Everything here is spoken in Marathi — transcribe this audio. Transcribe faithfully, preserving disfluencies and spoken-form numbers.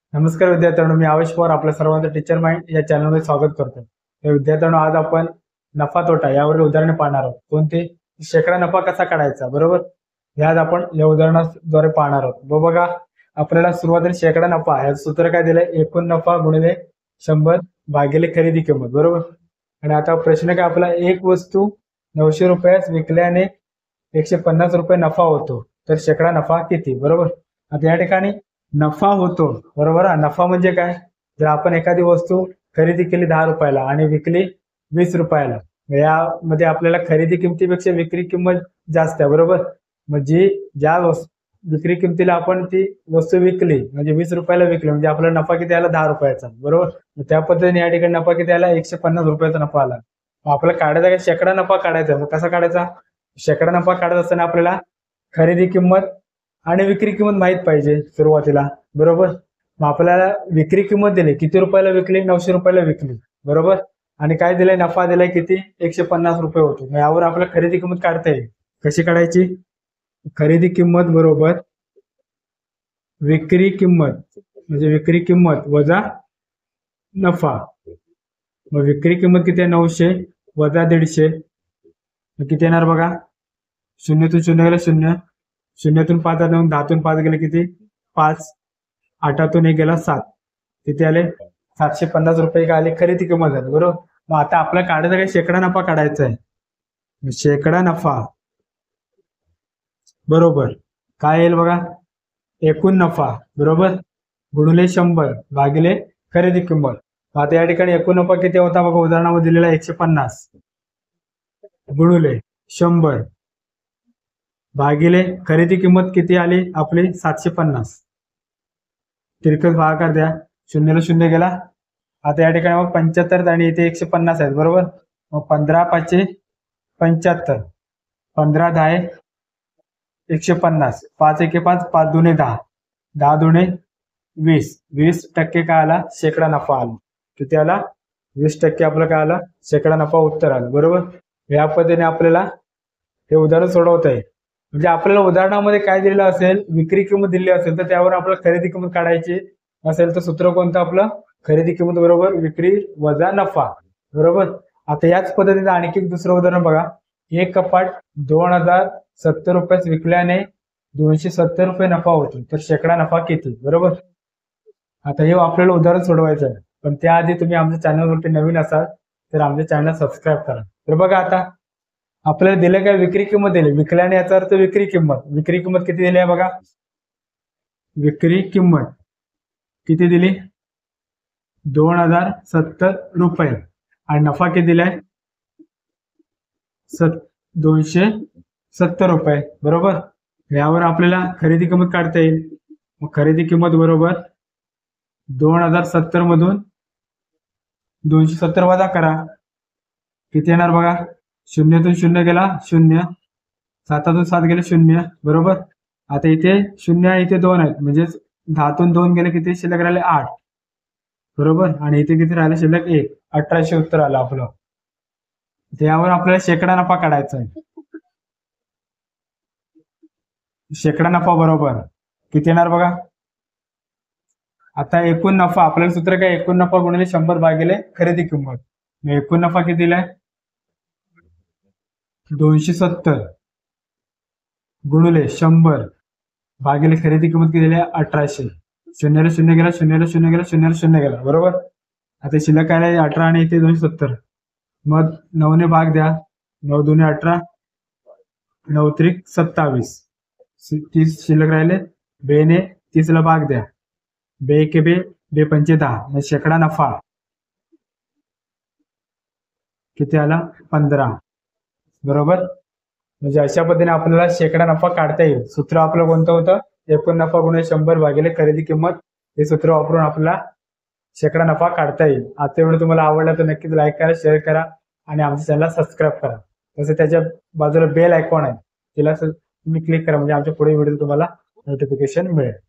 नमस्कार विद्यार्थ्यांनो, मी आवेश पवार आपल्या सर्वांचं टीचर माइंड या चॅनलमध्ये स्वागत करतो. तर विद्यार्थ्यांनो, आज आपण नफा तोटा यावरील उदाहरणे पाहणार आहोत. कोणते? शेकडा नफा कसा काढायचा, बरोबर. हे आज आपण या उदाहरणाद्वारे पाहणार आहोत. व बघा, आपल्याला सुरुवातीला शेकडा नफा याचं सूत्र काय दिलंय? एकूण नफा गुणिले शंभर भागिले खरेदी किंमत, बरोबर. आणि आता प्रश्न काय आपला, एक वस्तू नऊशे रुपयास विकल्याने एकशे पन्नास रुपये नफा होतो, तर शेकडा नफा किती, बरोबर. आता या ठिकाणी नफा होतो, बरोबर. नफा म्हणजे काय? जर आपण एखादी वस्तू खरेदी केली दहा रुपयाला आणि विकली वीस रुपयाला, यामध्ये आपल्याला खरेदी किमतीपेक्षा विक्री किंमत जास्त आहे, बरोबर. म्हणजे ज्या विक्री किमतीला आपण ती वस्तू विकली म्हणजे वीस रुपयाला विकली, म्हणजे आपल्याला नफा किती आला? दहा रुपयाचा, बरोबर. त्या पद्धतीने या ठिकाणी नफा किती आला? एकशे पन्नास रुपयाचा नफा आला. आपल्याला काढायचा काय? शेकडा नफा काढायचा. मग कसा काढायचा? शेकडा नफा काढत असताना आपल्याला खरेदी किंमत आणि विक्री किंमत माहित पाहिजे सुरुवातीला, बरोबर. मग आपल्याला विक्री किंमत दिली, किती रुपयाला विकली? नऊशे रुपयाला विकली, बरोबर. आणि काय दिलंय? नफा दिलाय किती? एकशे पन्नास रुपये होतो. मग यावर आपल्याला खरेदी किंमत काढता येईल. कशी काढायची? खरेदी किंमत बरोबर विक्री किंमत, म्हणजे विक्री किंमत वजा नफा. मग विक्री किंमत किती आहे? नऊशे वजा दीडशे, किती येणार बघा? शून्यातून शून्य गेलं शून्य, शून्यातून पाच जाऊन दहातून पाच गेले किती? पाच, आठातून एक गेला सात, किती आले? सातशे पन्नास रुपये काय आले? खरेदी किंमत झाली, बरोबर. मग आता आपल्याला काढायचा काय? शेकडा नफा काढायचा आहे. शेकडा नफा बरोबर काय येईल बघा? एकूण नफा बरोबर गुणिले शंभर भागिले खरेदी किंमत. आता या ठिकाणी एकूण नफा किती होता बघा? उदाहरणामध्ये दिलेला एकशे पन्नास गुणिले शंभर भागिले खरेदी किंमत किती आली आपली? सातशे पन्नास. तिरकस भागाकार द्या, शून्यला शून्य गेला. आता या ठिकाणी मग पंच्याहत्तर आणि इथे एकशे पन्नास आहेत, बरोबर. मग पंधरा पाचशे पंच्याहत्तर, पंधरा दहा एकशे पन्नास, पाच एके पाच, पाच दुने दहा, दहा दुने वीस, वीस टक्के काय आला? शेकडा नफा आला. किती आला? वीस टक्के आपलं काय आला? शेकडा नफा उत्तर आलं, बरोबर. या पद्धतीने आपल्याला हे उदाहरण सोडवता येईल. म्हणजे आपल्याला उदाहरणामध्ये काय दिलेलं असेल? विक्री किंमत दिली असेल तर त्यावर आपल्याला खरेदी किंमत काढायची असेल तर सूत्र कोणतं आपलं? खरेदी किंमत बरोबर विक्री वजा नफा, बरोबर. आता याच पद्धतीने आणखी एक दुसरं उदाहरण बघा. एक कपाट दोन हजार सत्तर रुपयास विकल्याने दोनशे सत्तर रुपये नफा होतो, तर शेकडा नफा किती, बरोबर. आता हे आपल्याला उदाहरण सोडवायचं आहे, पण त्याआधी तुम्ही आमच्या चॅनलवरती नवीन असाल तर आमच्या चॅनल सबस्क्राईब करा. तर बघा, आता आपल्याला दिले काय? विक्री किंमत दिली, विकल्याने याचा अर्थ विक्री किंमत. विक्री किंमत किती दिली आहे बघा? विक्री किंमत किती दिली? दोन हजार सत्तर रुपये. आणि नफा किती दिलाय? सत दोनशे सत्तर रुपये, बरोबर. यावर आपल्याला खरेदी किंमत काढता येईल. मग खरेदी किंमत बरोबर दोन हजार सत्तर मधून दोनशे सत्तर वजा करा, किती येणार बघा? शून्यातून शून्य गेला शून्य, सातातून सात गेले शून्य, बरोबर. आता इथे शून्य इथे दोन आहेत, म्हणजे दहातून दोन गेले किती शिल्लक राहिले? आठ, बरोबर. आणि इथे किती राहिले शिल्लक? एक. अठराशे उत्तर आलं आपलं. त्यावर आपल्याला शेकडा नफा काढायचा आहे. शेकडा नफा बरोबर किती येणार बघा? आता एकूण नफा, आपल्याला सूत्र काय? एकूण नफा गुणिले शंभर भागिले खरेदी किंमत. एकूण नफा किती दिलाय? दोनशे सत्तर गुणिले शंभर भागिले खरेदी किंमत किती दिली? अठराशे. शून्याला शून्य गेला शून्याला शून्य गेला शून्याला शून्य गेला, बरोबर. आता शिल्लक काय आहे? अठरा आणि इथे दोनशे सत्तर. मग नऊने भाग द्या, नऊ दोन्ही अठरा, नऊ त्रिक सत्तावीस, तीस शिल्लक राहिले. बेने तीसला भाग द्या, बे के बे, बे पंचे दहा. शेकडा नफा किती आला? पंधरा, बरोबर. म्हणजे अशा पद्धतीने आपल्याला शेकडा नफा काढता येईल. सूत्र आपलं कोणतं होतं? एकूण नफा गुणिले शंभर भागिले खरेदी किंमत. हे सूत्र वापरून आपल्याला शेकडा नफा काढता येईल. आता एवढं तुम्हाला आवडलं तर नक्कीच लाईक करा, शेअर करा आणि आमच्या चॅनलला सबस्क्राईब करा. तसं त्याच्या बाजूला बेल आयकॉन आहे, तिला तुम्ही क्लिक करा, म्हणजे आमच्या पुढे व्हिडिओ तुम्हाला नोटिफिकेशन मिळेल.